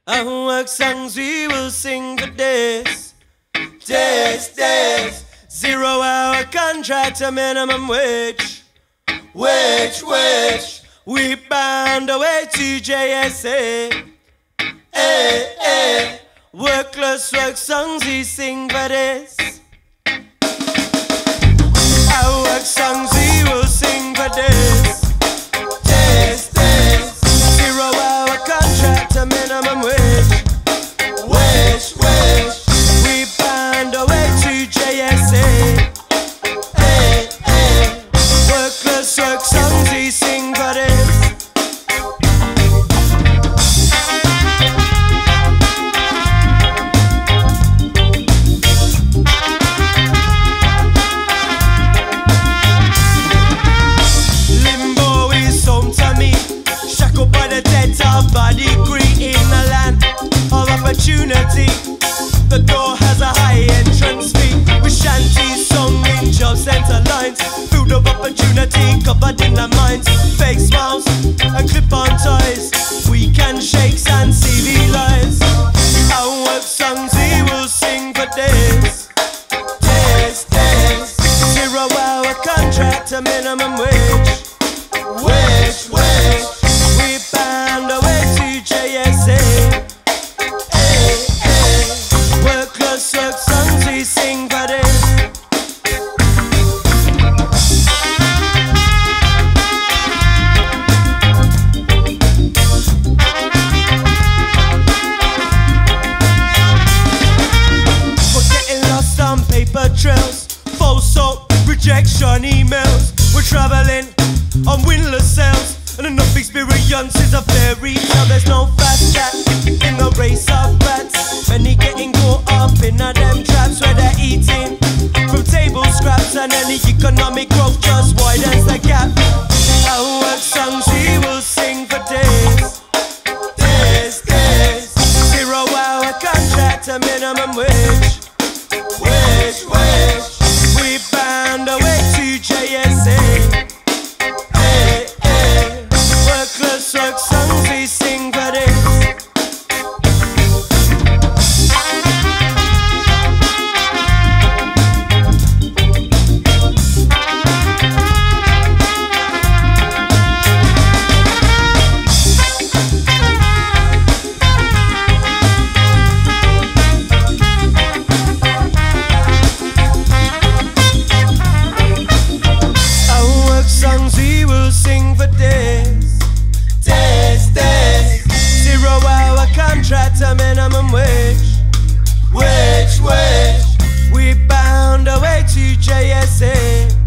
Our work songs we will sing for days. Days. 0 hour contract to minimum wage. Wage. We bound away to JSA. Workless work songs we sing for days. Our work songs we will sing for days. Days. 0 hour contract to minimum wage. Wage. We bound away to JSA. Workless work songs we sing for days. Body degree in a land of opportunity. The door has a high entrance fee. With shanties sung in job center lines. Food of opportunity covered in our minds. Fake smiles and clip-on toys. Weekend shakes and CV lies. Our work songs we will sing for days. Days. 0 hour contract to minimum wage. Wage. We bound away to JSA. Workless work songs we sing for days. We're getting lost on paper trails, false hope, rejection emails. We're traveling on windless sails, and enough experience is a fairy tale. There's no fast track in the race of rats. Many getting caught up in a them traps where they're eating from table scraps, and any economic growth just widens the gap. Our work songs we will sing for days. Days. 0 hour contract to minimum wage. Wage. We bound away to JSA. Workless work songs we sing for days. Our work songs we will sing for days. Days. 0 hour contract to minimum wage. Wage. We bound away to JSA.